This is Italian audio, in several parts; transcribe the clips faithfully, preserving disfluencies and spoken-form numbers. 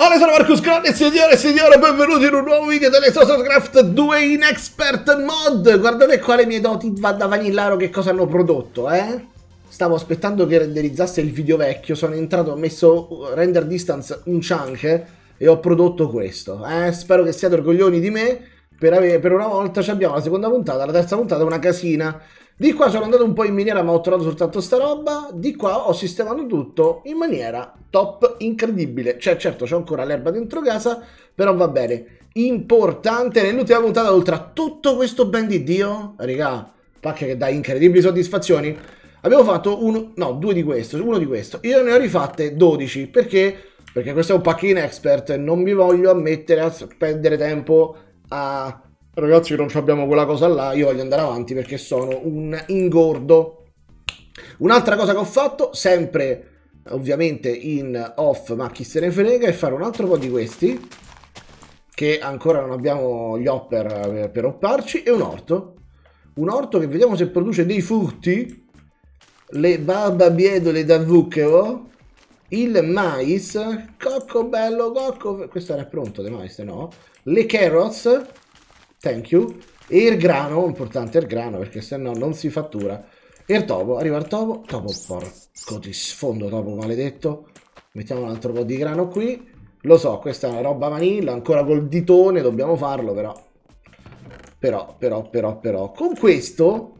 Allora, sono Marcus Crone, signore e signore, benvenuti in un nuovo video dell'Exocraft due in Expert Mod. Guardate qua le mie doti da vanillaro che cosa hanno prodotto, eh? Stavo aspettando che renderizzasse il video vecchio, sono entrato, ho messo render distance un chunk e ho prodotto questo, eh? Spero che siate orgoglioni di me, per, avere, per una volta abbiamo la seconda puntata, la terza puntata è una casina. Di qua sono andato un po' in miniera ma ho trovato soltanto sta roba, di qua ho sistemato tutto in maniera top incredibile. Cioè certo c'ho ancora l'erba dentro casa, però va bene. Importante, nell'ultima puntata oltre a tutto questo ben di Dio, raga, pacche che dà incredibili soddisfazioni, abbiamo fatto uno, no, due di questo, uno di questo. Io ne ho rifatte dodici, perché? Perché questo è un pack in expert e non mi voglio ammettere a spendere tempo a... Ragazzi, non abbiamo quella cosa là, io voglio andare avanti perché sono un ingordo. Un'altra cosa che ho fatto, sempre ovviamente in off, ma chi se ne frega, è fare un altro po' di questi, che ancora non abbiamo gli hopper per hopparci, e un orto. Un orto che vediamo se produce dei frutti, le barbabietole da zucchero, il mais, cocco bello, cocco, questo era pronto, del mais, no? Le carrots, thank you, e il grano, importante il grano perché se no non si fattura, e il topo, arriva il topo, topo, porco ti sfondo topo maledetto, mettiamo un altro po' di grano qui, lo so, questa è una roba vanilla, ancora col ditone dobbiamo farlo, però, però, però, però, però, con questo,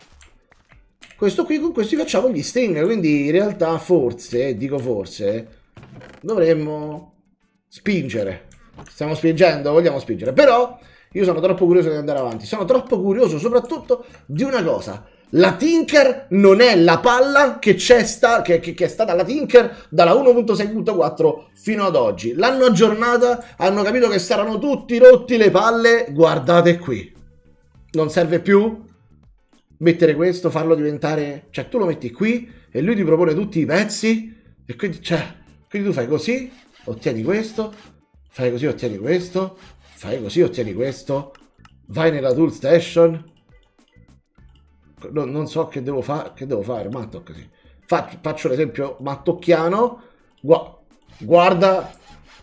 questo qui, con questi facciamo gli sting, quindi in realtà forse, dico forse, dovremmo spingere, stiamo spingendo, vogliamo spingere, però... Io sono troppo curioso di andare avanti, sono troppo curioso soprattutto di una cosa. La Tinker non è la palla che c'è sta, che, che, che è stata la Tinker dalla uno punto sei punto quattro fino ad oggi. L'hanno aggiornata, hanno capito che saranno tutti rotti le palle, guardate qui. Non serve più mettere questo, farlo diventare... Cioè tu lo metti qui e lui ti propone tutti i pezzi e quindi, cioè, quindi tu fai così, ottieni questo, fai così, ottieni questo... Fai così, ottieni questo, vai nella tool station, no, non so che devo fare, che devo fare, matto così. Faccio, faccio l'esempio mattocchiano, Gua guarda,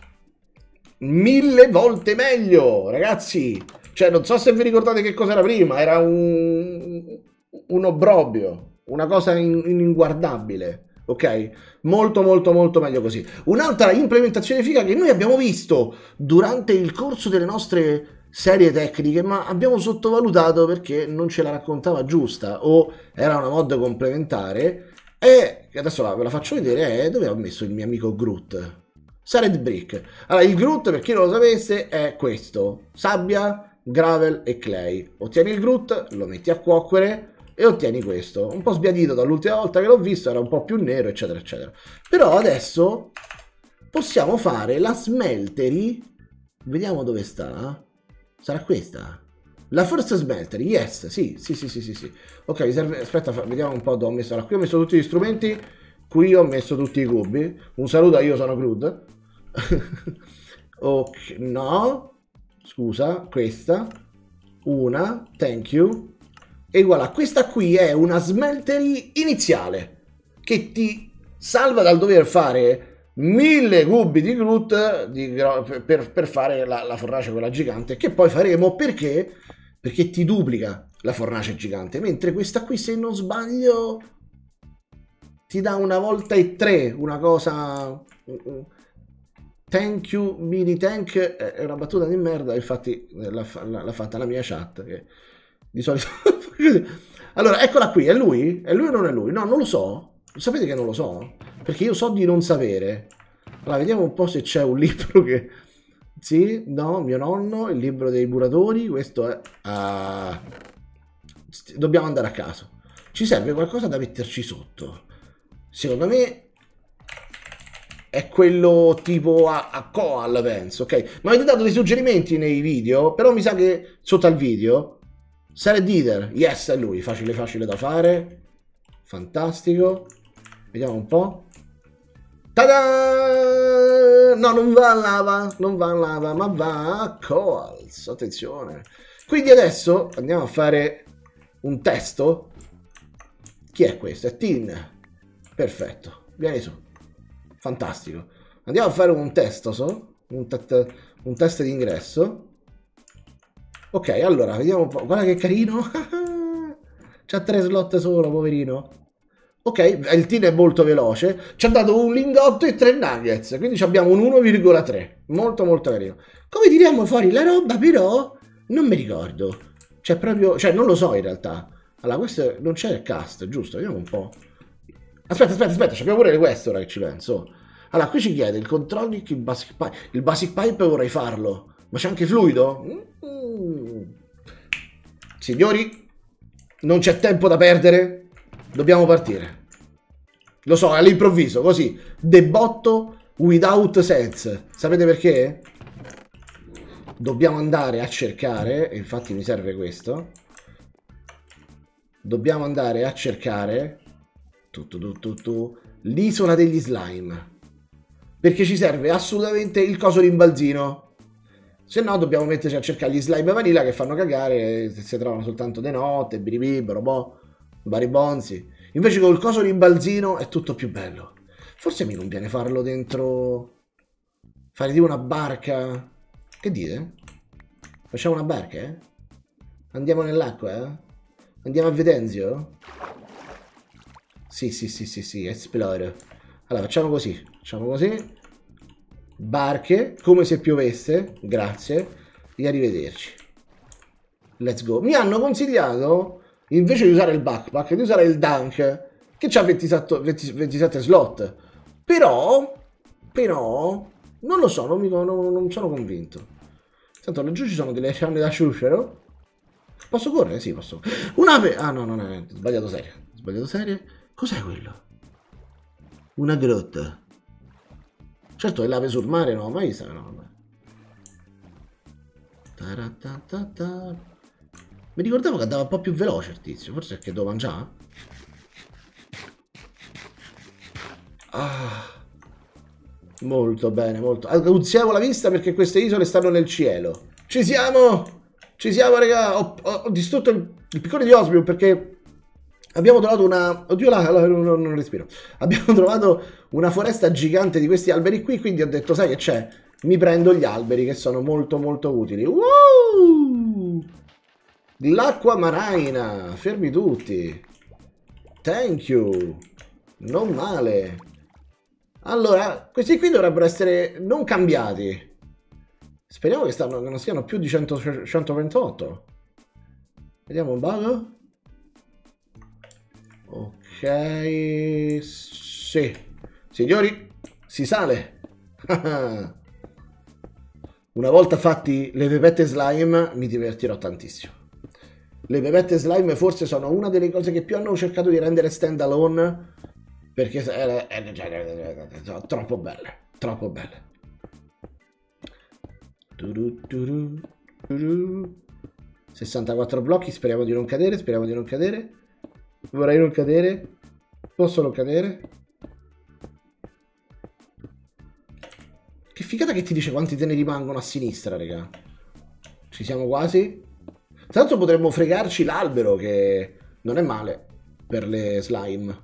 mille volte meglio, ragazzi. Cioè, non so se vi ricordate che cos'era prima, era un, un obbrobio, una cosa in, ininguardabile. Ok? Molto molto molto meglio così. Un'altra implementazione figa che noi abbiamo visto durante il corso delle nostre serie tecniche, ma abbiamo sottovalutato perché non ce la raccontava giusta o era una mod complementare, e adesso la, ve la faccio vedere, è dove ho messo il mio amico Groot. Sared Brick. Allora, il Groot, per chi non lo sapesse, è questo: sabbia, gravel e clay. Ottieni il Groot, lo metti a cuocere e ottieni questo, un po' sbiadito dall'ultima volta che l'ho visto, era un po' più nero eccetera eccetera, però adesso possiamo fare la smeltery, vediamo dove sta, sarà questa, la first smeltery, yes, sì, sì, sì, sì, sì, sì. Ok, serve, aspetta, vediamo un po' dove ho messo, allora, qui ho messo tutti gli strumenti, qui ho messo tutti i cubi, un saluto a io sono Groot, ok, no, scusa, questa, una, thank you. E voilà, questa qui è una smeltery iniziale che ti salva dal dover fare mille cubi di Groot di, per, per fare la, la fornace quella gigante, che poi faremo perché? Perché ti duplica la fornace gigante, mentre questa qui, se non sbaglio, ti dà una volta e tre, una cosa... Thank you mini tank, è una battuta di merda, infatti l'ha fatta la mia chat, che di solito... Allora, eccola qui, è lui? È lui o non è lui? No, non lo so. Sapete che non lo so? Perché io so di non sapere. Allora, vediamo un po' se c'è un libro che... Sì, no, mio nonno, il libro dei buratori, questo è... Uh... Dobbiamo andare a caso. Ci serve qualcosa da metterci sotto. Secondo me... è quello tipo a, a Koal, penso, ok? Ma avete dato dei suggerimenti nei video, però mi sa che sotto al video... Sared Eater, yes, è lui, facile facile da fare, fantastico, vediamo un po', tada! No, non va a lava, non va a lava, ma va a Coals, attenzione. Quindi adesso andiamo a fare un testo, chi è questo? È Tin, perfetto, vieni su, fantastico. Andiamo a fare un test, so? Un, te un test di ingresso. Ok, allora, vediamo un po'. Guarda che carino. C'ha tre slot solo, poverino. Ok, il team è molto veloce. Ci ha dato un lingotto e tre nuggets. Quindi abbiamo un uno virgola tre. Molto, molto carino. Come tiriamo fuori la roba, però? Non mi ricordo. C'è proprio... Cioè, non lo so in realtà. Allora, questo non c'è il cast, giusto? Vediamo un po'. Aspetta, aspetta, aspetta. Abbiamo pure questo, ora che ci penso. Allora, qui ci chiede il controlling, il basic pipe. Il basic pipe vorrei farlo. Ma c'è anche fluido? Mm. Signori, non c'è tempo da perdere. Dobbiamo partire. Lo so, all'improvviso, così. Debotto without sense. Sapete perché? Dobbiamo andare a cercare, e infatti mi serve questo. Dobbiamo andare a cercare tu, tu, tu, tu, tu, l'isola degli slime. Perché ci serve assolutamente il coso rimbalzino. Se no dobbiamo metterci a cercare gli slime vanilla che fanno cagare, si trovano soltanto de notte, biribib, robò, baribonzi. Invece col coso rimbalzino è tutto più bello. Forse mi conviene farlo dentro... Fare tipo una barca. Che dite? Facciamo una barca, eh? Andiamo nell'acqua, eh? Andiamo a Vedenzio? Sì, sì, sì, sì, sì, esploro. Allora, facciamo così. Facciamo così. Barche, come se piovesse. Grazie. E arrivederci. Let's go. Mi hanno consigliato, invece di usare il backpack, di usare il dunk, che ha ventisette, venti, ventisette slot. Però, però, non lo so, non, mi, non, non sono convinto. Tanto laggiù ci sono delle fiamme da sciuscero. Posso correre? Sì, posso. Un'ape... Ah, no, no, no, ho sbagliato serie. Ho sbagliato serie. Cos'è quello? Una grotta. Certo, è l'ave sul mare, no, mai vista, no, vabbè. Mi ricordavo che andava un po' più veloce il tizio. Forse è che devo mangiare? Ah. Molto bene, molto. Alziamo la vista perché queste isole stanno nel cielo. Ci siamo! Ci siamo, raga! Ho, ho, ho distrutto il, il piccone di Osmium perché abbiamo trovato una... Oddio, là, là non, non respiro. Abbiamo trovato una foresta gigante di questi alberi qui, quindi ho detto, sai che c'è? Mi prendo gli alberi che sono molto molto utili. Woo! L'acqua marina! Fermi tutti! Thank you! Non male! Allora, questi qui dovrebbero essere non cambiati. Speriamo che, stanno, che non siano più di cento, centoventotto. Vediamo un po'. Ok. Sì. Signori, si sale. Una volta fatti le pepette slime mi divertirò tantissimo. Le pepette slime forse sono una delle cose che più hanno cercato di rendere stand alone. Perché è, è, è, è, è troppo belle, troppo belle. sessantaquattro blocchi, speriamo di non cadere, speriamo di non cadere. Vorrei non cadere. Posso non cadere? Che figata che ti dice quanti te ne rimangono a sinistra, raga. Ci siamo quasi. Tra l'altro potremmo fregarci l'albero, che non è male per le slime.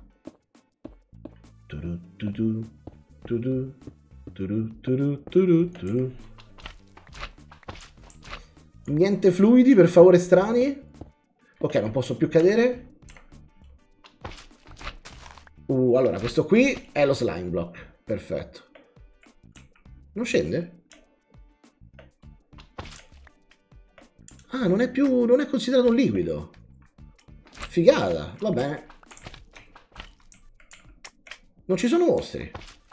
Niente fluidi, per favore, strani. Ok, non posso più cadere. Uh, allora, questo qui è lo slime block. Perfetto. Non scende? Ah, non è più... non è considerato un liquido. Figata, va bene. Non ci sono mostri.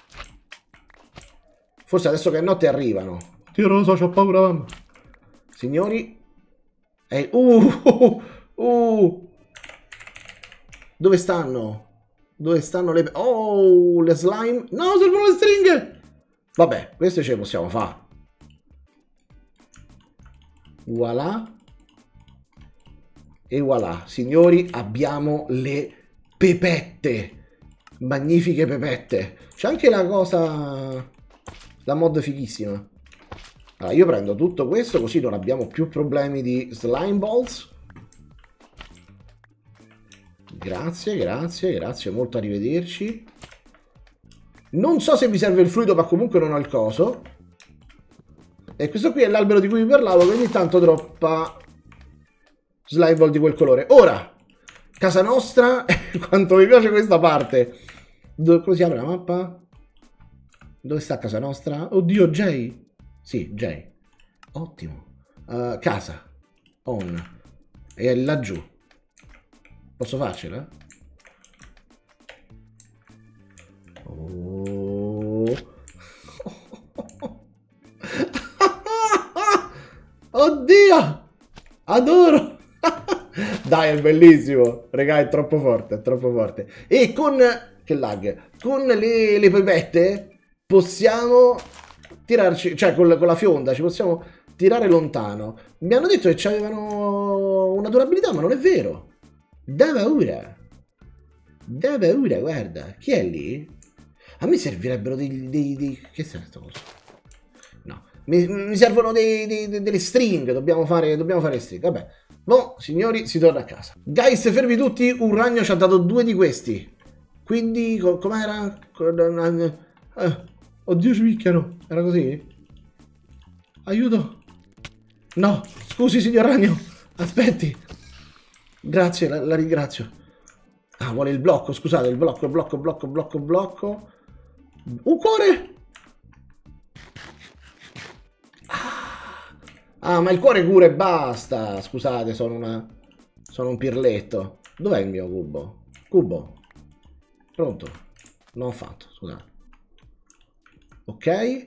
Forse adesso che è notte arrivano. Dio non lo so, c'ho paura. Signori. Ehi, uh, uh, uh. Dove stanno? Dove stanno le... Oh, le slime. No, servono le stringhe. Vabbè, queste ce le possiamo fare. Voilà. E voilà. Signori, abbiamo le pepette. Magnifiche pepette. C'è anche la cosa... la mod fighissima. Allora, io prendo tutto questo così non abbiamo più problemi di slime balls. Grazie, grazie, grazie molto, arrivederci. Non so se vi serve il fluido, ma comunque non ho il coso. E questo qui è l'albero di cui vi parlavo, che ogni tanto droppa slime ball di quel colore. Ora, casa nostra, quanto mi piace questa parte. Dove, come si apre la mappa? Dove sta casa nostra? Oddio, Jay. Sì, Jay. Ottimo. Uh, casa. On. E laggiù. Posso farcela? Oh. Oddio! Adoro! Dai, è bellissimo. Raga, è troppo forte, è troppo forte. E con... Che lag. Con le, le pepette possiamo tirarci... Cioè, con la, con la fionda ci possiamo tirare lontano. Mi hanno detto che avevano una durabilità, ma non è vero. Da paura. Da paura, guarda. Chi è lì? A me servirebbero dei... dei, dei... Che è questo coso? No. Mi, mi servono dei, dei, delle string. Dobbiamo fare, dobbiamo fare string. Vabbè. Boh, signori, si torna a casa. Guys, fermi tutti. Un ragno ci ha dato due di questi. Quindi, co com'era? Eh, oddio, ci picchiano. Era così? Aiuto. No, scusi, signor ragno. Aspetti. Grazie, la, la ringrazio. Ah, vuole il blocco, scusate, il blocco, blocco, blocco, blocco, blocco. Un cuore! Ah, ma il cuore cura e basta. Scusate, sono una... Sono un pirletto. Dov'è il mio cubo? Cubo. Pronto? Non ho fatto, scusate. Ok.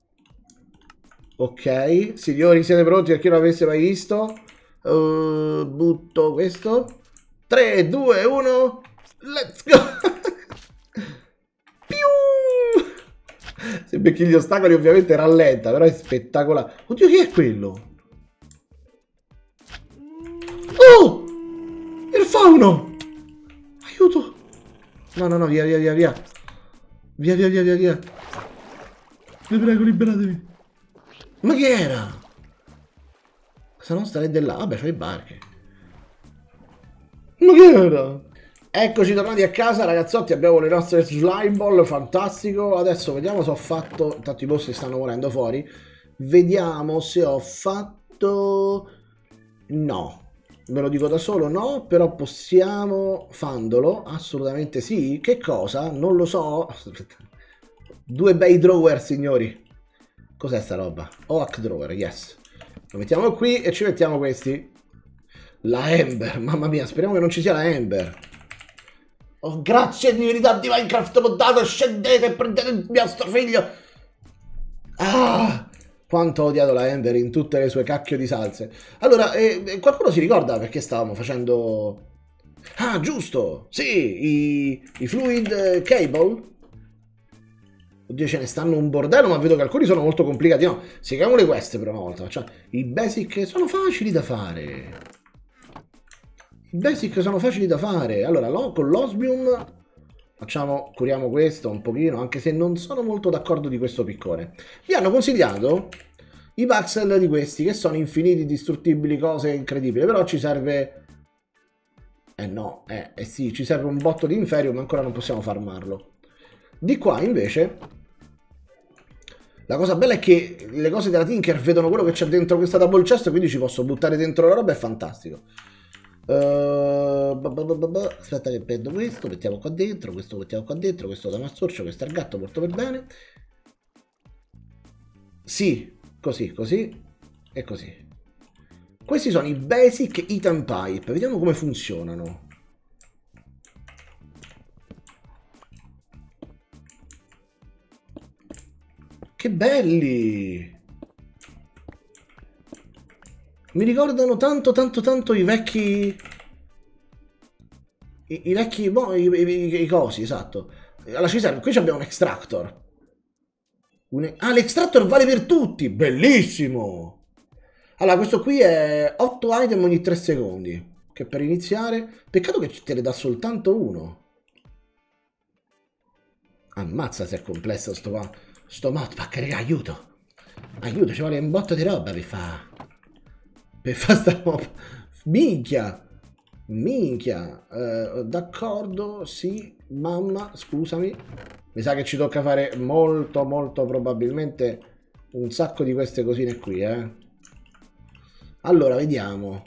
Ok. Signori, siete pronti? Per chi non l'avesse mai visto? Uh, butto questo. tre, due, uno. Let's go. Se becchi gli ostacoli ovviamente rallenta, però è spettacolare. Oddio, chi è quello? Oh! Il fauno! Aiuto! No, no, no, via, via, via, via. Via, via, via, via, via. Vi prego, liberatevi. Ma che era? Se non stare là. Vabbè, c'ho i barche. Ma che era? Eccoci tornati a casa, ragazzotti, abbiamo le nostre slime ball, fantastico. Adesso vediamo se ho fatto... Tanto i mostri stanno morendo fuori. Vediamo se ho fatto... No. Ve lo dico da solo, no, però possiamo... Fandolo, assolutamente sì. Che cosa? Non lo so. Due bei drawer, signori. Cos'è sta roba? Oak drawer, yes. Lo mettiamo qui e ci mettiamo questi. La Ember, mamma mia, speriamo che non ci sia la Ember. Oh, grazie divinità di Minecraft moddato, scendete e prendete il mio figlio. Ah, quanto ho odiato la Ember in tutte le sue cacchio di salse. Allora, eh, qualcuno si ricorda perché stavamo facendo... Ah, giusto, sì, i, i fluid cable. Oddio, ce ne stanno un bordello, ma vedo che alcuni sono molto complicati. No, seguiamole queste per una volta. Cioè, i basic sono facili da fare. I basic sono facili da fare. Allora, lo, con l'osmium facciamo, curiamo questo un pochino, anche se non sono molto d'accordo di questo piccone. Mi hanno consigliato i pixel di questi, che sono infiniti, distruttibili, cose incredibili, però ci serve... Eh no, eh, eh sì, ci serve un botto di inferium, ma ancora non possiamo farmarlo. Di qua, invece... La cosa bella è che le cose della Tinker vedono quello che c'è dentro questa double chest, quindi ci posso buttare dentro la roba, è fantastico. Uh, aspetta che prendo questo, mettiamo qua dentro, questo mettiamo qua dentro, questo da massorcio, questo è il gatto, molto per bene. Sì, così, così e così. Questi sono i basic item pipe, vediamo come funzionano. Che belli! Mi ricordano tanto, tanto, tanto i vecchi... I, i vecchi... Boh, i, i, i cosi, esatto. Allora, ci serve... Qui abbiamo un extractor. Un... Ah, l'extractor vale per tutti! Bellissimo! Allora, questo qui è otto item ogni tre secondi. Che per iniziare... Peccato che te ne dà soltanto uno. Ammazza se è complesso sto... Sto modpack, raga, aiuto! Aiuto, ci vuole un botto di roba per fa... Per fa sta roba... Minchia! Minchia! Uh, D'accordo, sì, mamma, scusami. Mi sa che ci tocca fare molto, molto probabilmente un sacco di queste cosine qui, eh. Allora, vediamo.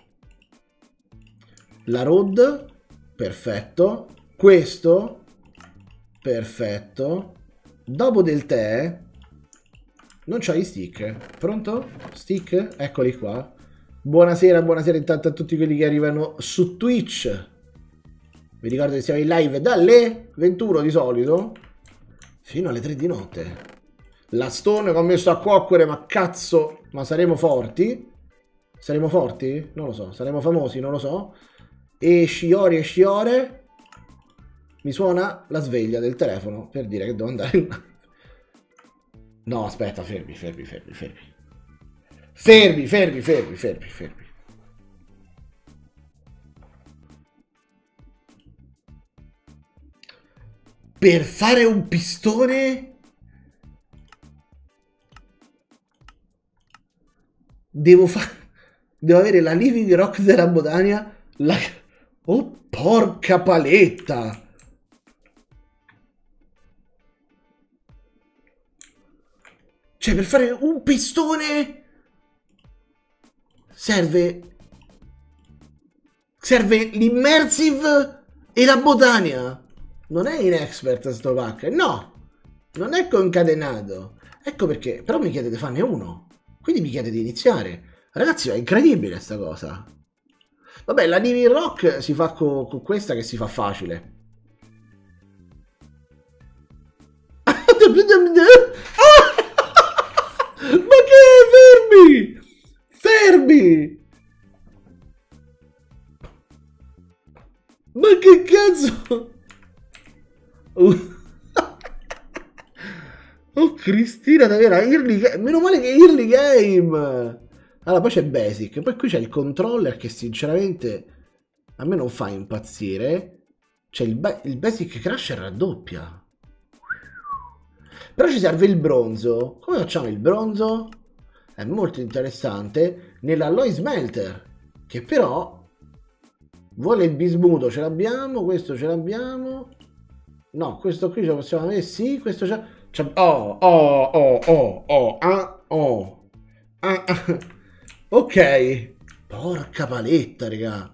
La road, perfetto. Questo, perfetto. Dopo del tè, non c'ho gli stick. Pronto? Stick? Eccoli qua. Buonasera, buonasera intanto a tutti quelli che arrivano su Twitch. Vi ricordo che siamo in live dalle ventuno di solito fino alle tre di notte. La Stone che ho messo a cuocere, ma cazzo, ma saremo forti? Saremo forti? Non lo so, saremo famosi, non lo so. E Shiori e Shiore, mi suona la sveglia del telefono per dire che devo andare in live. No, aspetta, fermi, fermi, fermi, fermi. Fermi, fermi, fermi, fermi, fermi. Per fare un pistone devo fare... Devo avere la Living Rock della Botania. La... Oh, porca paletta! Cioè, per fare un pistone serve... Serve l'immersive e la Botania. Non è in expert sto pack. No! Non è concatenato. Ecco perché. Però mi chiede di farne uno. Quindi mi chiede di iniziare. Ragazzi, è incredibile sta cosa. Vabbè, la Living Rock si fa con, con questa che si fa facile. Ma che? Fermi! Fermi! Ma che cazzo? Uh. Oh Cristina, davvero, early game. Meno male che è early game. Allora, poi c'è Basic. Poi qui c'è il controller che sinceramente a me non fa impazzire. C'è il, ba il Basic Crusher raddoppia. Però ci serve il bronzo. Come facciamo il bronzo? È molto interessante. Nell'Alloy Smelter, che però vuole il bismuto, ce l'abbiamo. Questo ce l'abbiamo. No, questo qui ce lo possiamo avere. Sì, questo c'è. Oh, oh, oh, oh, oh, ah, oh. Ah, ah. Ok. Porca paletta, raga.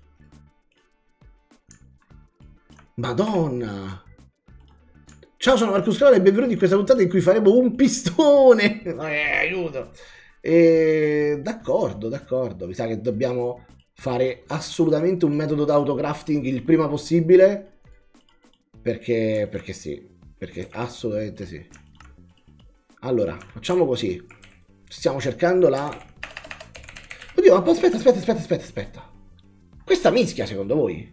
Madonna. Ciao, sono Marcus Clara e benvenuti in questa puntata in cui faremo un pistone. Eh, aiuto. E... D'accordo, d'accordo. Mi sa che dobbiamo fare assolutamente un metodo d'autocrafting il prima possibile. Perché, perché sì. Perché assolutamente sì. Allora, facciamo così. Stiamo cercando la... Oddio, ma aspetta, aspetta, aspetta, aspetta, aspetta. Questa mischia, secondo voi?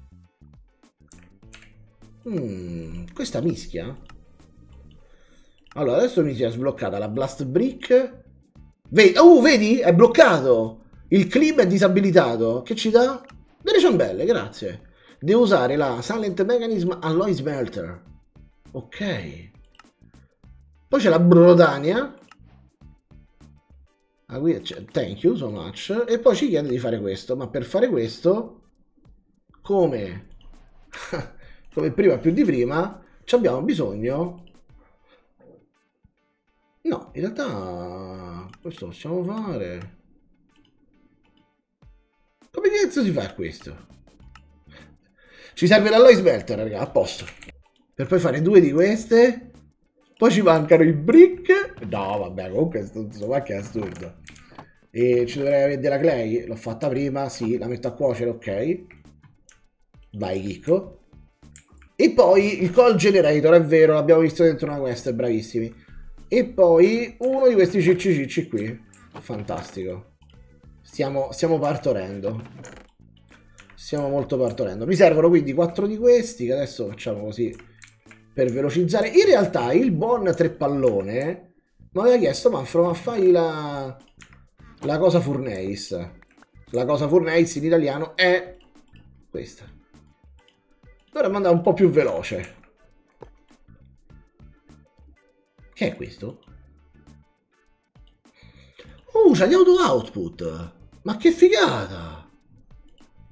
Hmm, questa mischia? Allora, adesso mi si è sbloccata la Blast Brick. Vedi? Oh, vedi? È bloccato. Il clip è disabilitato. Che ci dà? Delle ciambelle, grazie. Devo usare la Silent Mechanism Alloy Smelter. Ok. Poi c'è la Brodania. Ah, qui thank you so much. E poi ci chiede di fare questo. Ma per fare questo, come come prima più di prima, ci abbiamo bisogno. No, in realtà questo possiamo fare. Come cazzo si fa questo? Ci serve l'Alloy Smelter, raga, a posto. Per poi fare due di queste. Poi ci mancano i brick. No, vabbè, comunque questo qua che è assurdo. E ci dovrei avere della clay. L'ho fatta prima, sì, la metto a cuocere, ok. Vai, Chicco. E poi il call generator, è vero, l'abbiamo visto dentro una quest, bravissimi. E poi uno di questi cicci cicci qui. Fantastico. Stiamo, stiamo partorendo. Stiamo molto partorendo. Mi servono quindi quattro di questi, che adesso facciamo così per velocizzare. In realtà il buon Treppallone mi aveva chiesto, Manfro, ma fai la, la cosa Furnace. La cosa Furnace in italiano è questa. Dovremmo andare un po' più veloce. Che è questo? Oh, c'ha gli auto output. Ma che figata!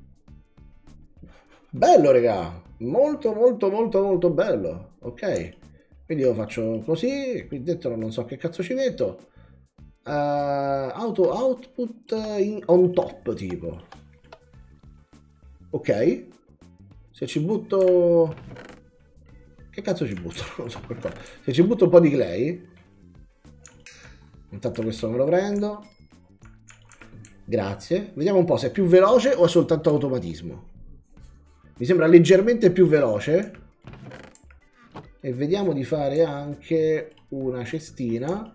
Bello, raga. Molto, molto, molto, molto bello. Ok. Quindi io faccio così, qui dentro non so che cazzo ci metto. Uh, auto output in, on top tipo. Ok. Se ci butto... Che cazzo ci butto? Non so per cosa. Se ci butto un po' di clay. Intanto questo me lo prendo. Grazie. Vediamo un po' se è più veloce o è soltanto automatismo. Mi sembra leggermente più veloce. E vediamo di fare anche una cestina.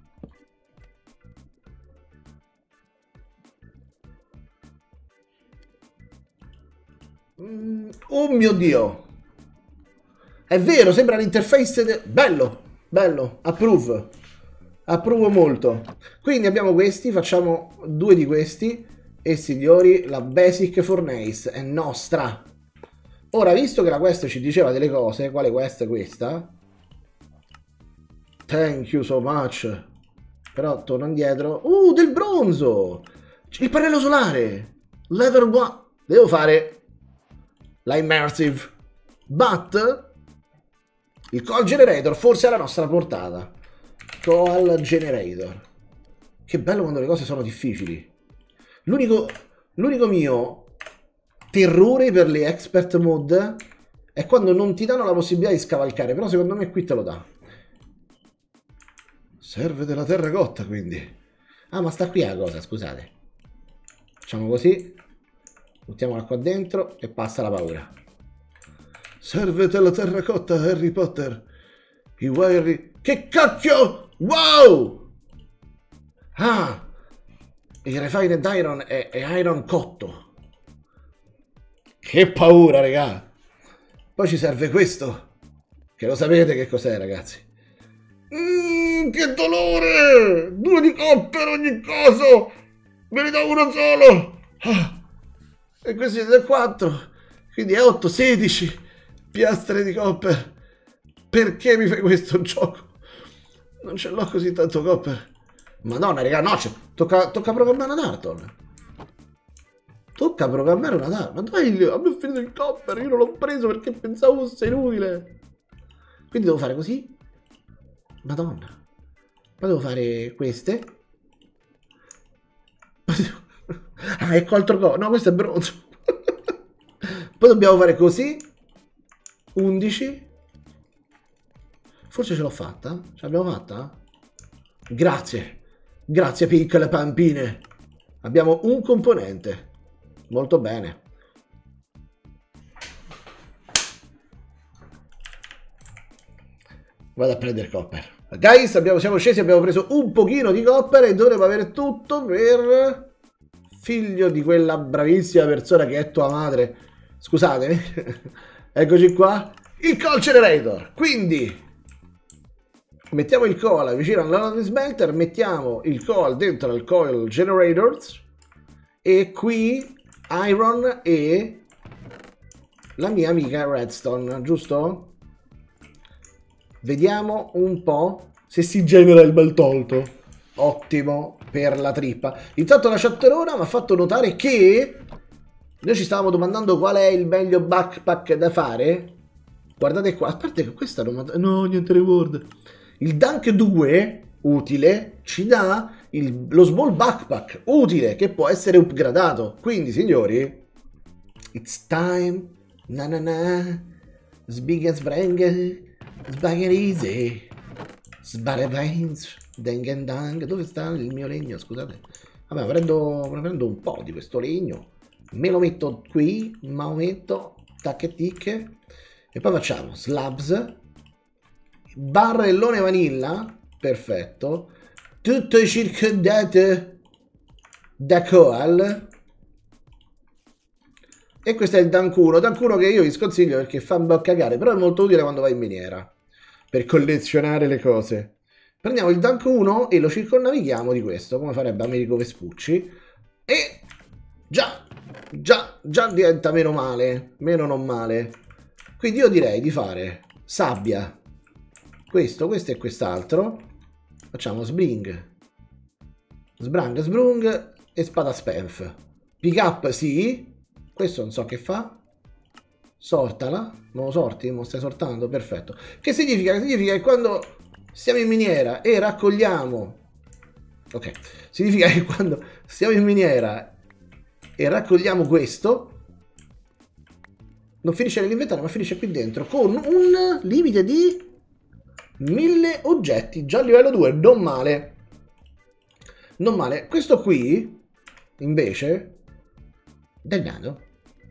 Mm, oh mio Dio! È vero, sembra l'interface... De... Bello, bello, approve. Approvo molto. Quindi abbiamo questi, facciamo due di questi. E signori, la Basic Furnace è nostra. Ora, visto che la quest ci diceva delle cose, quale quest è questa? Thank you so much. Però torno indietro. Uh, del bronzo! Il pannello solare! Level one. Devo fare la immersive. But il Coal Generator forse è alla nostra portata. Coal Generator. Che bello quando le cose sono difficili. L'unico l'unico mio terrore per le expert mode è quando non ti danno la possibilità di scavalcare, però secondo me qui te lo dà. Serve della terracotta, quindi. Ah, ma sta qui la cosa, scusate. Facciamo così. Buttiamola qua dentro e passa la paura. Serve della terracotta, Harry Potter. I wire... Che cacchio! Wow! Ah! Il refined iron è, è iron cotto. Che paura, raga. Poi ci serve questo. Che lo sapete che cos'è, ragazzi. Mm, che dolore! Due di copper ogni coso! Me ne do uno solo! Ah. E questi sono quattro. Quindi è otto, sedici piastre di copper. Perché mi fai questo gioco? Non ce l'ho così tanto copper. Madonna, raga, no, tocca, tocca programmare una Darton. Tocca programmare una Darton. Ma dai, abbiamo finito il copper. Io non l'ho preso perché pensavo fosse inutile. Quindi devo fare così. Madonna. Poi devo fare queste. Ah, ecco altro coso. No, questo è bronzo. Poi dobbiamo fare così. undici. Forse ce l'ho fatta. Ce l'abbiamo fatta? Grazie. Grazie piccole pampine. Abbiamo un componente. Molto bene. Vado a prendere copper. Guys, abbiamo, siamo scesi, abbiamo preso un pochino di copper e dovremmo avere tutto per... Figlio di quella bravissima persona che è tua madre. Scusatemi. Eccoci qua. Il Coal Generator. Quindi... mettiamo il coal vicino all'anode smelter, mettiamo il coal dentro al Coal Generators e qui iron e la mia amica redstone, giusto? Vediamo un po' se si genera il bel tolto. Ottimo per la trippa. Intanto la chatterona mi ha fatto notare che noi ci stavamo domandando qual è il meglio backpack da fare. Guardate qua, a parte che questa non... no, niente reward. Il Dunk due, utile, ci dà il, lo Small Backpack, utile, che può essere upgradato. Quindi, signori, it's time, na na na, sbigga sbreng, sbagherise, sbarevains, dengen dang. Dove sta il mio legno, scusate? Vabbè, prendo, prendo un po' di questo legno, me lo metto qui, ma lo metto, tacche ticche, e poi facciamo slabs, barrellone vanilla, perfetto, tutto circondato da coal. E questo è il Dunk uno, Dunk uno che io vi sconsiglio perché fa un po' cagare, però è molto utile quando vai in miniera per collezionare le cose. Prendiamo il Dunk uno e lo circonnavighiamo di questo, come farebbe Americo Vespucci, e già, già, già diventa meno male, meno non male. Quindi io direi di fare sabbia, questo, questo e quest'altro. Facciamo sbring, sbrang, sbrung e spada spamf. Pick up sì, questo non so che fa. Sortala. Non lo sorti? Non stai sortando? Perfetto. Che significa? Significa che quando siamo in miniera e raccogliamo... Ok. Significa che quando siamo in miniera e raccogliamo questo... Non finisce nell'inventario, ma finisce qui dentro con un limite di mille oggetti, già a livello due, non male. Non male. Questo qui, invece, dannato.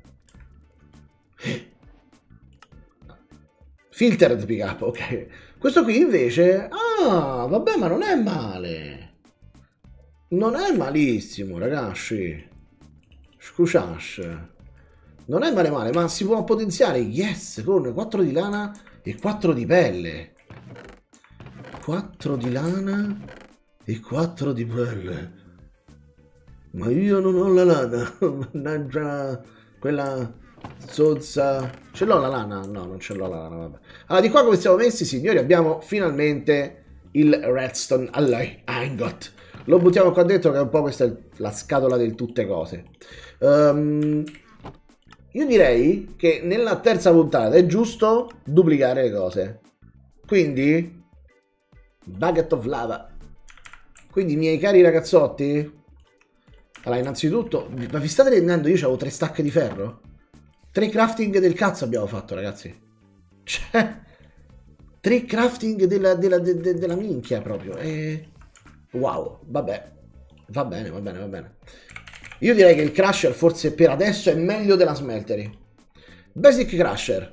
Filtered pickup, ok. Questo qui, invece, ah, vabbè, ma non è male. Non è malissimo, ragazzi. Scusate. Non è male male, ma si può potenziare, yes, con quattro di lana e quattro di pelle. quattro di lana e quattro di pelle. Ma io non ho la lana, mannaggia quella zozza. Ce l'ho la lana? No, non ce l'ho la lana, vabbè. Allora, di qua come siamo messi, signori, abbiamo finalmente il redstone alloy ingot. Lo buttiamo qua dentro, che è un po' questa è la scatola del tutte cose. Um, Io direi che nella terza puntata è giusto duplicare le cose. Quindi, bucket of lava. Quindi, miei cari ragazzotti, allora, innanzitutto, ma vi state rendendo? Io avevo tre stacche di ferro? Tre crafting del cazzo abbiamo fatto, ragazzi. Cioè, tre crafting della, della, de, de, della minchia proprio. E... wow, vabbè. Va bene, va bene, va bene. Io direi che il Crusher forse per adesso è meglio della Smeltery. Basic Crusher.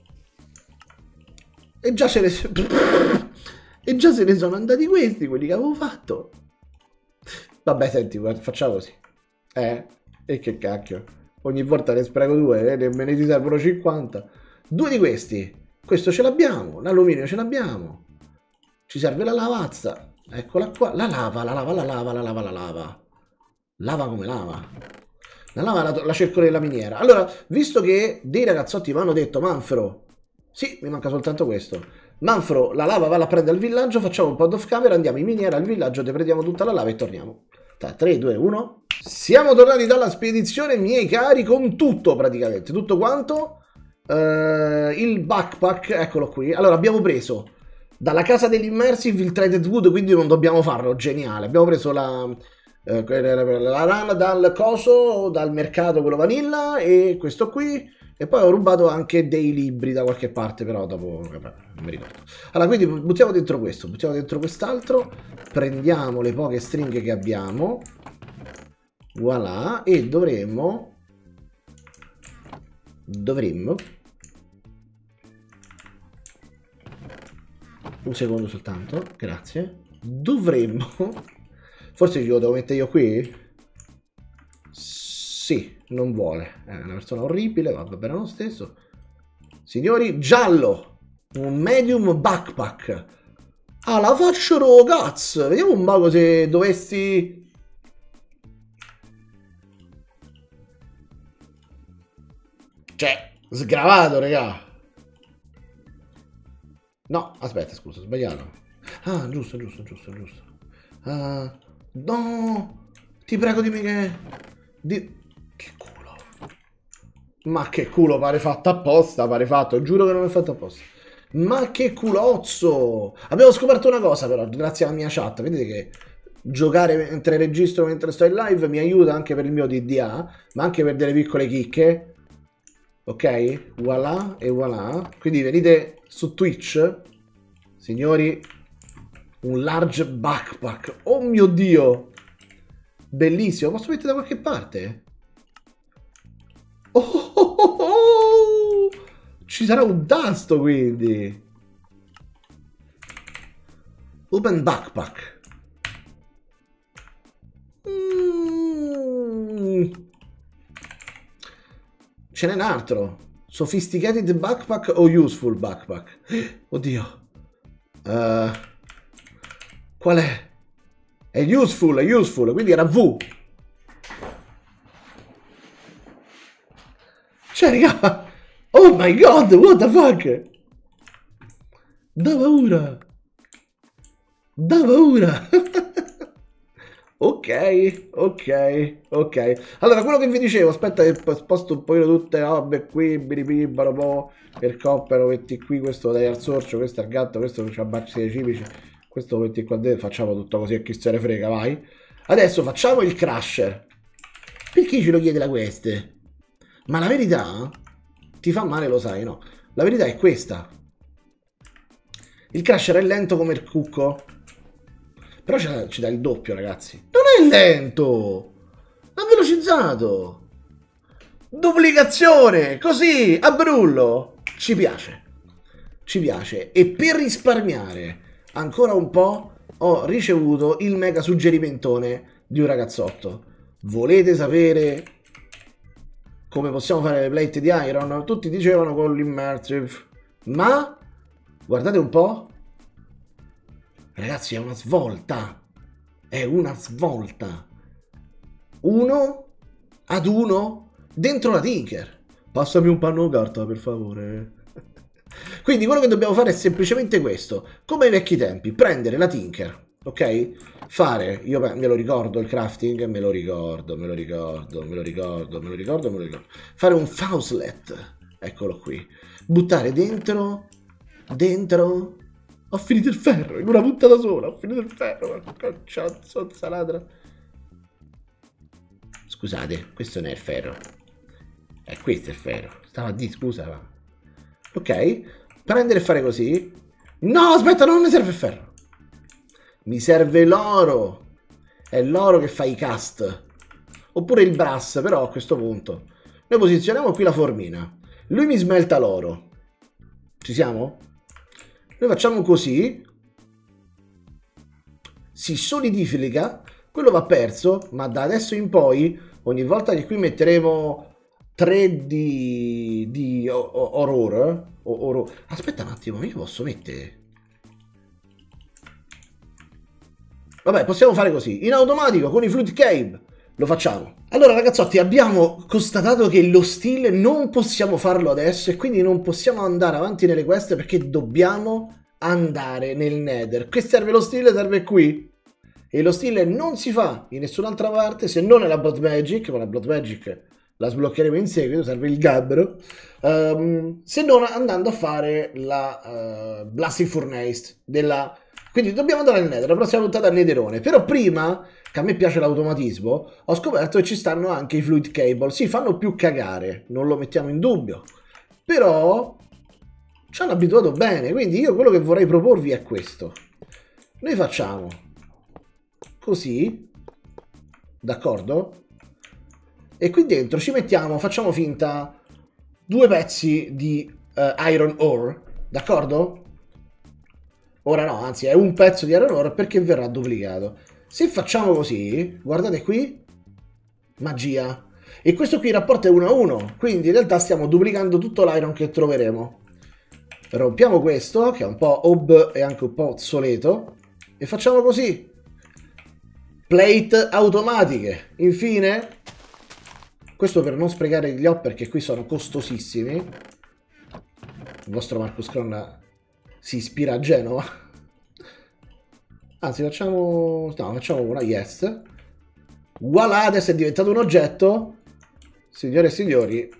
E già se ne... e già se ne sono andati questi, quelli che avevo fatto. Vabbè, senti, guarda, facciamo così. Eh? E che cacchio. Ogni volta ne spreco due, eh? Me ne ti servono cinquanta. Due di questi. Questo ce l'abbiamo. L'alluminio ce l'abbiamo. Ci serve la lavazza. Eccola qua. La lava, la lava, la lava, la lava, la lava. Lava come lava. La lava la, la cerco nella miniera. Allora, visto che dei ragazzotti mi hanno detto, Manfro, sì, mi manca soltanto questo. Manfro, la lava va a prendere al villaggio, facciamo un pod off camera, andiamo in miniera al villaggio, te prendiamo tutta la lava e torniamo. tre, due, uno. Siamo tornati dalla spedizione, miei cari, con tutto praticamente. Tutto quanto. Uh, il backpack, eccolo qui. Allora, abbiamo preso dalla casa degli immersi il Traded Wood, quindi non dobbiamo farlo, geniale. Abbiamo preso la... Uh, la rana dal coso, dal mercato, quello vanilla, e questo qui, e poi ho rubato anche dei libri da qualche parte, però dopo vabbè, non mi ricordo. Allora, quindi buttiamo dentro questo, buttiamo dentro quest'altro, prendiamo le poche stringhe che abbiamo, voilà, e dovremmo dovremmo un secondo soltanto, grazie, dovremmo forse glielo devo mettere io qui? Sì, non vuole. È una persona orribile, va bene lo stesso. Signori, giallo. Un medium backpack. Ah, la faccio ragazzi. Vediamo un po' se dovessi... Cioè, sgravato, raga. No, aspetta, scusa, ho sbagliato. Ah, giusto, giusto, giusto, giusto. Ah... No, ti prego dimmi che... Di... Che culo. Ma che culo, pare fatto apposta, pare fatto, giuro che non è fatto apposta. Ma che culozzo. Abbiamo scoperto una cosa però, grazie alla mia chat. Vedete che giocare mentre registro, mentre sto in live, mi aiuta anche per il mio D D A, ma anche per delle piccole chicche. Ok? Voilà e voilà. Quindi venite su Twitch, signori... Un large backpack. Oh mio Dio. Bellissimo. Posso mettere da qualche parte? Oh, oh, oh, oh. Ci sarà un tasto quindi. Open backpack. Mm. Ce n'è un altro. Sophisticated backpack o useful backpack? Oddio. Uh, qual è? È useful, è useful, quindi era V. Cioè, raga. Oh my god, what the fuck? Da paura. Da paura. Ok, ok, ok. Allora, quello che vi dicevo, aspetta che sposto un pochino tutte le robe qui, biribibaro, il copper lo metti qui, questo lo dai al sorcio, questo al gatto, questo che c'ha bacci dei cibici, questo lo metti qua dentro, facciamo tutto così a chi se ne frega, vai. Adesso facciamo il crusher. Perché ce lo chiede la queste? Ma la verità, ti fa male, lo sai, no? La verità è questa. Il crusher è lento come il cucco. Però ci dà il doppio, ragazzi. Non è lento! Ha velocizzato! Duplicazione! Così, a brullo! Ci piace. Ci piace. E per risparmiare ancora un po' ho ricevuto il mega suggerimentone di un ragazzotto. Volete sapere come possiamo fare le plate di iron? Tutti dicevano con l'immersive. Ma, guardate un po'. Ragazzi, è una svolta. È una svolta. Uno ad uno dentro la Tinker. Passami un panno carta, per favore. Quindi quello che dobbiamo fare è semplicemente questo. Come ai vecchi tempi. Prendere la Tinker. Ok? Fare, io me lo ricordo il crafting, me lo ricordo, me lo ricordo, me lo ricordo, me lo ricordo, me lo ricordo. Fare un Fauslet. Eccolo qui. Buttare dentro, dentro... Ho finito il ferro, in una puntata sola, ho finito il ferro, cazzo, saladra. Scusate, questo non è il ferro. È questo il ferro. Stava a dire, scusa. Ma... Ok, prendere e fare così. No, aspetta, non mi serve il ferro. Mi serve l'oro. È l'oro che fa i cast. Oppure il brass, però a questo punto. Noi posizioniamo qui la formina. Lui mi smelta l'oro. Ci siamo? Noi facciamo così, si solidifica, quello va perso, ma da adesso in poi, ogni volta che qui metteremo tre di, di aurora, oro, aspetta un attimo, io posso mettere... Vabbè, possiamo fare così, in automatico, con i Flute Cave, lo facciamo. Allora ragazzotti, abbiamo constatato che lo stile non possiamo farlo adesso e quindi non possiamo andare avanti nelle quest perché dobbiamo andare nel Nether. Che serve lo stile? Serve qui. E lo stile non si fa in nessun'altra parte se non nella Blood Magic, ma la Blood Magic la sbloccheremo in seguito, serve il gabbro, um, se non andando a fare la uh, Blasting Furnace della... Quindi dobbiamo andare nel Nether, la prossima puntata a Nederone. Però prima, che a me piace l'automatismo, ho scoperto che ci stanno anche i Fluid Cable. Sì, fanno più cagare, non lo mettiamo in dubbio. Però ci hanno abituato bene, quindi io quello che vorrei proporvi è questo. Noi facciamo così, d'accordo? E qui dentro ci mettiamo, facciamo finta, due pezzi di uh, Iron Ore, d'accordo? Ora no, anzi è un pezzo di Iron Ore perché verrà duplicato. Se facciamo così, guardate qui, magia. E questo qui il rapporto è uno a uno, quindi in realtà stiamo duplicando tutto l'iron che troveremo. Rompiamo questo, che è un po' ob e anche un po' obsoleto, e facciamo così. Plate automatiche. Infine, questo per non sprecare gli hopper che qui sono costosissimi. Il vostro Marcus Cron si ispira a Genova. Anzi, facciamo... no, facciamo una yes. Voilà, adesso è diventato un oggetto. Signore e signori,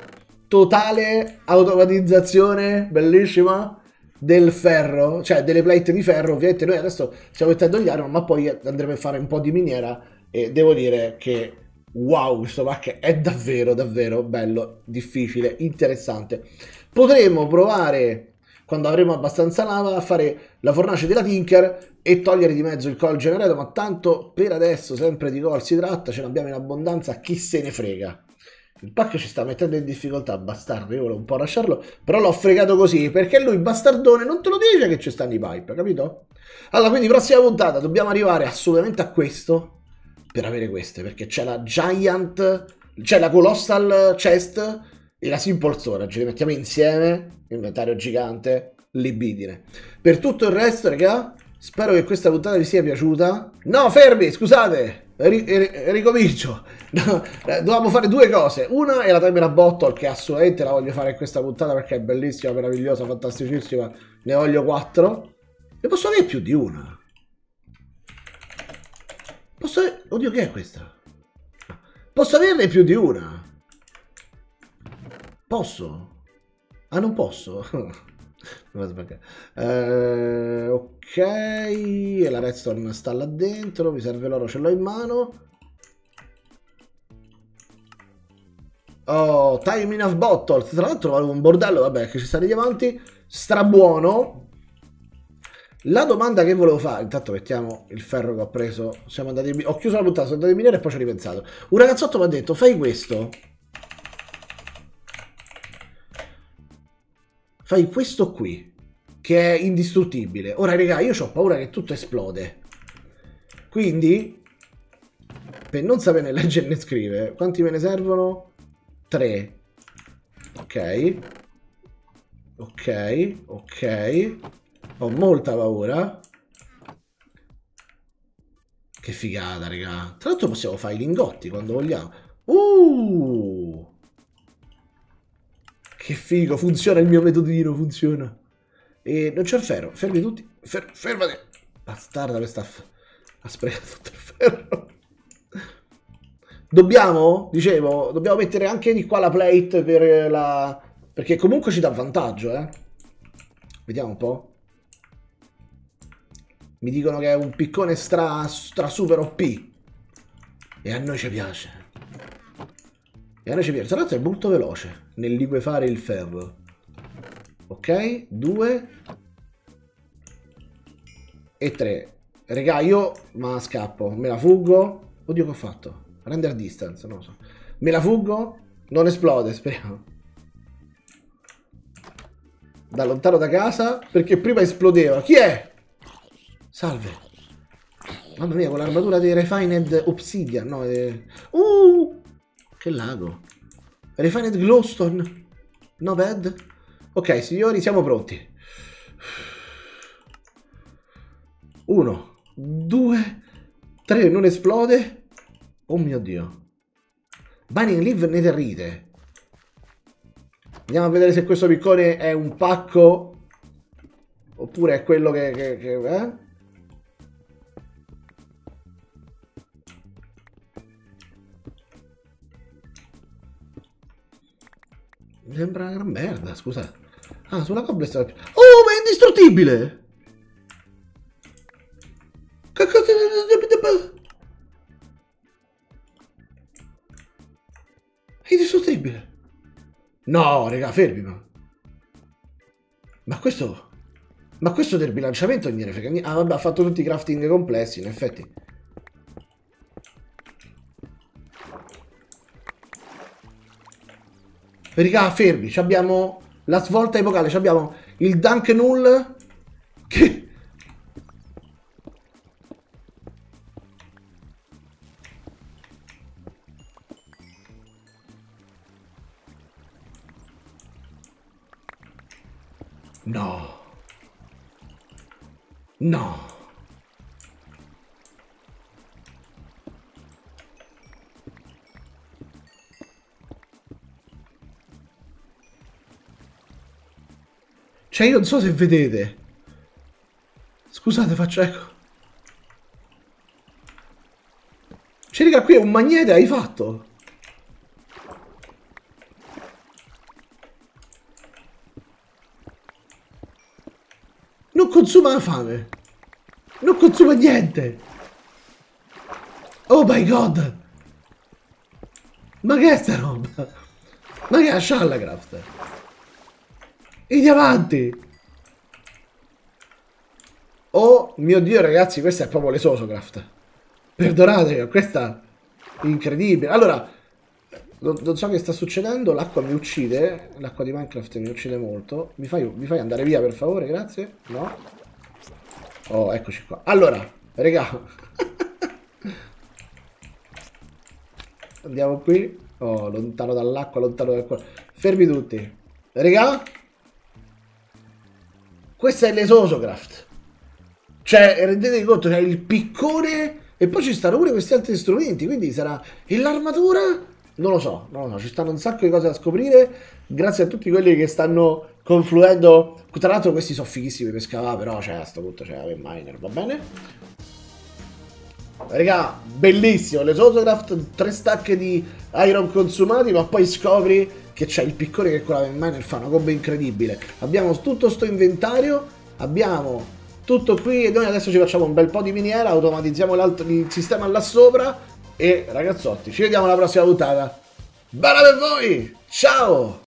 totale automatizzazione bellissima del ferro, cioè delle plate di ferro. Ovviamente noi adesso stiamo mettendo gli iron, ma poi andremo a fare un po' di miniera e devo dire che wow, questo pack è davvero davvero bello, difficile, interessante. Potremo provare, quando avremo abbastanza lava, a fare la fornace della Tinker e togliere di mezzo il coal generator, ma tanto per adesso sempre di coal si tratta, ce l'abbiamo in abbondanza, chi se ne frega. Il pack ci sta mettendo in difficoltà, bastardo, io volevo un po' lasciarlo, però l'ho fregato così, perché lui, bastardone, non te lo dice che ci stanno i pipe, capito? Allora, quindi prossima puntata dobbiamo arrivare assolutamente a questo, per avere queste, perché c'è la Giant, c'è la Colossal Chest e la Simple Storage, le mettiamo insieme, inventario gigante, libidine. Per tutto il resto, raga, spero che questa puntata vi sia piaciuta. No, fermi, scusate! Ricomincio. No, dovevamo fare due cose. Una è la Timer Bottle, che assolutamente la voglio fare in questa puntata perché è bellissima, meravigliosa, fantasticissima. Ne voglio quattro. Ne posso avere più di una. Posso... Oddio, che è questa? Posso averne più di una? Posso? Ah, non posso? eh, ok, e la redstone sta là dentro, mi serve l'oro, ce l'ho in mano. Oh, timing of bottles. Tra l'altro vale un bordello, vabbè, che ci sta di diamanti. Strabuono. La domanda che volevo fare, intanto mettiamo il ferro che ho preso. Siamo andati, ho chiuso la puntata, sono andato in miniera e poi ci ho ripensato. Un ragazzotto mi ha detto, fai questo. Fai questo qui, che è indistruttibile. Ora, raga, io ho paura che tutto esplode. Quindi, per non sapere leggere né scrivere, quanti me ne servono? tre. Ok. Ok, ok. Ho molta paura. Che figata, raga. Tra l'altro possiamo fare i lingotti quando vogliamo. Uh! Che figo, funziona il mio metodino, funziona. E non c'è il ferro, fermi tutti. Fer fermati. Bastarda, questa ha sprecato tutto il ferro. Dobbiamo, dicevo, dobbiamo mettere anche di qua la plate per la... Perché comunque ci dà vantaggio, eh. Vediamo un po'. Mi dicono che è un piccone stra, stra super O P. E a noi ci piace. E a noi ci piace. Tra l'altro è molto veloce nel liquefare il ferro. Ok, due. E tre. Regà, io ma scappo. Me la fuggo. Oddio, che ho fatto? Render distance, non lo so. Me la fuggo. Non esplode, speriamo. Da lontano da casa. Perché prima esplodeva. Chi è? Salve. Mamma mia, con l'armatura di Refined Obsidian. No, eh. Uh! Che lago. Refined Glowstone. No bad. Ok, signori, siamo pronti. Uno, due, tre, non esplode. Oh mio Dio. Binding Leaf Netherite. Andiamo a vedere se questo piccone è un pacco oppure è quello che... che, che eh? Mi sembra una gran merda, scusa. Ah, sulla cobblestone. Oh, ma è indistruttibile! Che cosa... È indistruttibile. No, raga, fermi, ma... Ma questo... Ma questo del bilanciamento non gliene frega niente. Ah, vabbè, ha fatto tutti i crafting complessi, in effetti. Raga, fermi, abbiamo la svolta epocale, abbiamo il Dunk Null che... No. No. Cioè, io non so se vedete. Scusate, faccio ecco. Cioè, raga, qui è un magnete, hai fatto. Non consuma la fame. Non consuma niente. Oh my god. Ma che è sta roba? Ma che è la Shallacraft? I diamanti. Oh mio Dio, ragazzi, questa è proprio l'esosocraft. Perdonatemi, questa è incredibile. Allora, non, non so che sta succedendo. L'acqua mi uccide. L'acqua di Minecraft mi uccide molto. Mi fai, mi fai andare via, per favore, grazie. No. Oh, eccoci qua. Allora, regà. Andiamo qui. Oh, lontano dall'acqua, lontano dall'acqua. Fermi tutti. Regà. Questa è l'esosocraft. Cioè, rendetevi conto, c'è il piccone e poi ci stanno pure questi altri strumenti. Quindi sarà... E l'armatura? Non lo so, non lo so. Ci stanno un sacco di cose da scoprire. Grazie a tutti quelli che stanno confluendo. Tra l'altro questi sono fighissimi per scavare, però cioè, a sto punto c'è il miner, va bene? Raga, bellissimo, le Sotocraft, tre stacche di iron consumati, ma poi scopri che c'è il piccone che con la Miner fa una combo incredibile. Abbiamo tutto sto inventario, abbiamo tutto qui e noi adesso ci facciamo un bel po' di miniera, automatizziamo il sistema là sopra e ragazzotti, ci vediamo alla prossima puntata. Bella per voi, ciao!